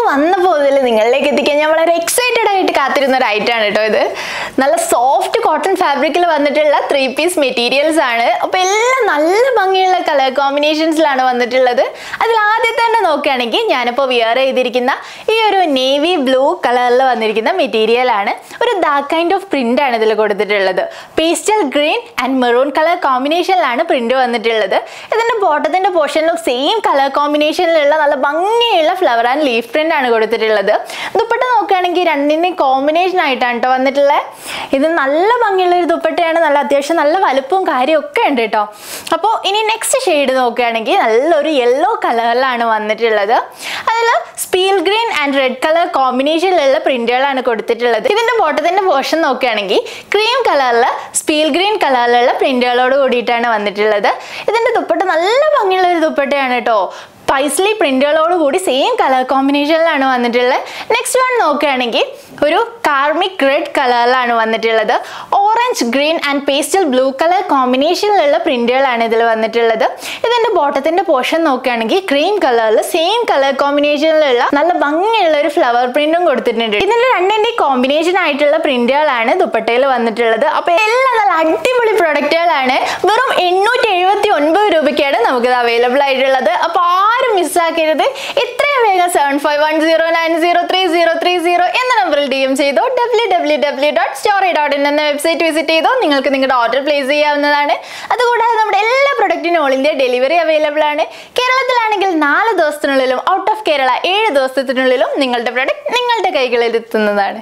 വന്നപ്പോൾ മുതൽ നിങ്ങളിലേക്ക് എത്തിക്കാൻ ഞാൻ വളരെ എക്സൈറ്റഡ് ആയിട്ട് കാത്തിരുന്ന ഒരു ഐറ്റം ആണ് കേട്ടോ ഇത്. നല്ല സോഫ്റ്റ് കോട്ടൺ ഫാബ്രിക്കിൽ വന്നിട്ടുള്ള 3 പീസ് മെറ്റീരിയൽസ് ആണ്. അപ്പോൾ എല്ലാം നല്ല ഭംഗിയുള്ള കളർ കോമ്പിനേഷൻസിലാണ് വന്നിട്ടുള്ളത്. അതിൽ ആദ്യത്തെ തന്നെ നോക്കുകയാണെങ്കിൽ ഞാനിപ്പോൾ വിയർ ചെയ്തിരിക്കുന്ന ഈ ഒരു നേവി ബ്ലൂ കളറിൽ വന്നിരിക്കുന്ന മെറ്റീരിയൽ ആണ്. ഒരു ഡാർക്ക് കൈൻഡ് ഓഫ് പ്രിന്റ് ആണ് ഇതിൽ കൊടുത്തിട്ടുള്ളത്. Pastel green and maroon colour കോമ്പിനേഷനിലാണ് പ്രിന്റ് വന്നിട്ടുള്ളത്. ഇതിന്റെ ബോട്ടത്തിന്റെ പോർഷനിലും സെയിം കളർ കോമ്പിനേഷനിലുള്ള നല്ല ഭംഗിയുള്ള ഫ്ലവർ ആൻഡ് ലീഫ് പ്രിന്റ് ആണ് കൊടുത്തിട്ടുള്ളത്. ദുപ്പട്ട നോക്കുകയാണെങ്കിൽ രണ്ടിന്റെ കോമ്പിനേഷൻ ആയിട്ടാണ് കേട്ടോ വന്നിട്ടുള്ളത്. ഇത് നല്ല ഭംഗിയുള്ള ഒരു ദുപ്പട്ടയാണ്. നല്ല അത്യാവശ്യം നല്ല വലുപ്പവും കാര്യമൊക്കെ ഉണ്ട് കേട്ടോ. അപ്പോൾ ഇനി നെക്സ്റ്റ് ഷെയ്ഡ് നോക്കുകയാണെങ്കിൽ നല്ലൊരു യെല്ലോ കളറിലാണ് വന്നിട്ടുള്ളത്. അതിൽ സ്പീൽ ഗ്രീൻ ആൻഡ് റെഡ് കളർ കോമ്പിനേഷനിലുള്ള പ്രിന്റുകളാണ് കൊടുത്തിട്ടുള്ളത്. ഇതിന്റെ ബോട്ടത്തിന്റെ പോർഷൻ നോക്കുകയാണെങ്കിൽ ക്രീം കളറിൽ സ്പീൽ ഗ്രീൻ കളറിലുള്ള പ്രിന്റുകളോട് കൂടിയിട്ടാണ് വന്നിട്ടുള്ളത്. ഇതിന്റെ ദുപ്പട്ട നല്ല ഭംഗിയുള്ള ഒരു ദുപ്പട്ടയാണ് കേട്ടോ. പൈസ്ലി പ്രിന്റുകളോട് കൂടി സെയിം കളർ കോമ്പിനേഷനിലാണ് വന്നിട്ടുള്ളത്. നെക്സ്റ്റ് വൺ നോക്കുകയാണെങ്കിൽ ഒരു കാർമിക് റെഡ് കളറിലാണ് വന്നിട്ടുള്ളത്. Orange green and pastel blue colour കോമ്പിനേഷനിലുള്ള പ്രിന്റുകളാണ് ഇതിൽ വന്നിട്ടുള്ളത്. ഇതിന്റെ ബോട്ടത്തിന്റെ പോർഷൻ നോക്കുകയാണെങ്കിൽ ക്രീം കളറിൽ സെയിം കളർ കോമ്പിനേഷനിലുള്ള നല്ല ഭംഗിയുള്ള ഒരു ഫ്ലവർ പ്രിന്റും കൊടുത്തിട്ടുണ്ട്. ഇതിന്റെ രണ്ടിന്റെ കോമ്പിനേഷൻ ആയിട്ടുള്ള പ്രിന്റുകളാണ് ദുപ്പട്ടയിൽ വന്നിട്ടുള്ളത്. അപ്പൊ എല്ലാം നല്ല അടിപൊളി പ്രൊഡക്റ്റുകളാണ്. വെറും 879 രൂപയ്ക്കാണ് നമുക്കിത് അവൈലബിൾ ആയിട്ടുള്ളത്. അപ്പൊ ആരും മിസ്സാക്കരുത്. എത്രയും വേഗം 7510903030 എന്ന നമ്പറിൽ DM ചെയ്തോ. www.story.in എന്ന വെബ്സൈറ്റ് വിസിറ്റ് ചെയ്തോ നിങ്ങൾക്ക് നിങ്ങളുടെ ഓർഡർ പ്ലേസ് ചെയ്യാവുന്നതാണ്. അതുകൂടാതെ നമ്മുടെ എല്ലാ പ്രൊഡക്റ്റിനും ഓൾ ഇന്ത്യ ഡെലിവറി അവൈലബിൾ ആണ്. കേരളത്തിലാണെങ്കിൽ 4 ദിവസത്തിനുള്ളിലും ഔട്ട് ഓഫ് കേരള 7 ദിവസത്തിനുള്ളിലും നിങ്ങളുടെ പ്രൊഡക്റ്റ് നിങ്ങളുടെ കൈകളിൽ എത്തുന്നതാണ്.